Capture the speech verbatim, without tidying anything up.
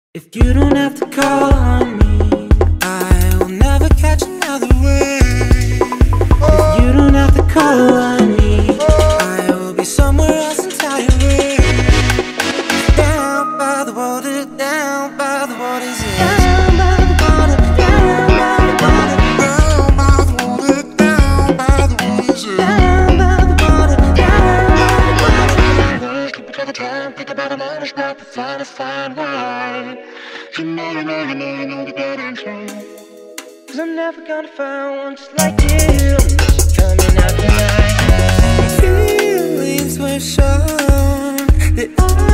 If you don't have to call on me, I will never catch another wave. If you don't have to call on me, I will be somewhere else entirely. Down by the water, down by the water's edge. Down by the water, down by the water. Down by the water, down by the water's edge. Down by the water, down by the water. Keep it all the time, think about a man who's not to find a fine wine. You know, you know, you know, you know the bad ain't true. Cause I'm never gonna find one just like you. Coming out tonight. Feelings were shown that I